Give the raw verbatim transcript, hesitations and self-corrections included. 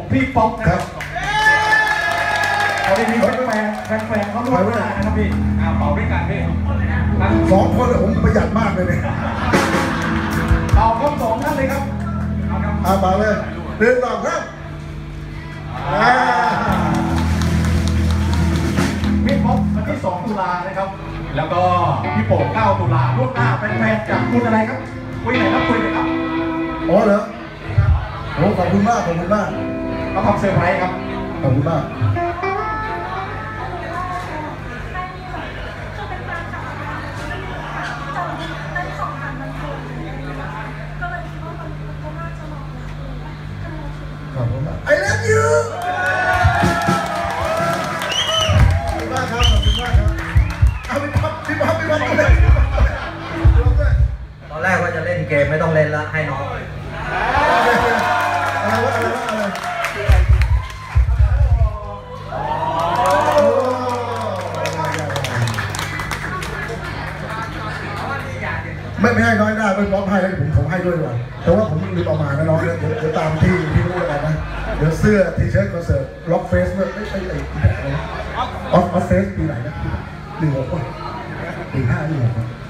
พี่ป๊อกนะครับตอนนี้มีแฟนแฟนแฟนเขาด้วยนะครับพี่เป่าด้วยกันพี่สองคนผมประหยัดมากเลยเนี่ยเป่าครบสองท่านเลยครับเอามาเลยเดินต่อครับพี่ป๊อกวันที่สองตุลานะครับแล้วก็พี่โป่งเก้าตุลาล่วงหน้าแฟนๆจากคุณอะไรครับคุยไหนครับคุยไหนครับอ๋อเหรอโอ้ขอบคุณมากขอบคุณมากเขาทำเซอร์ไพรส์ครับขอบคุณมากขอบคุณมาก I love you ขอบคุณมากครับขอบคุณมากครับเอาพี่ป๊อปพี่ป๊อปพี่ป๊อปเลยตอนแรกว่าจะเล่นเกมไม่ต้องเล่นละให้น้องอะไรวะอะไรวะอะไรไม่ไม่ให้น้อยหน้าเป็นป๊อปให้แล้วผมผมให้ด้วยดีกว่าแต่ว่าผมลืมเอามานะน้องเนี่ยเดี๋ยวตามที่ที่พูดแล้วกันนะเดี๋ยวเสื้อทีเชิ้ตคอนเสิร์ตล็อกเฟสเมื่อไม่ไม่ไอ้ออฟออฟเฟสปีไหนนะหนึ่งหกป่ะปีห้าหนึ่งหก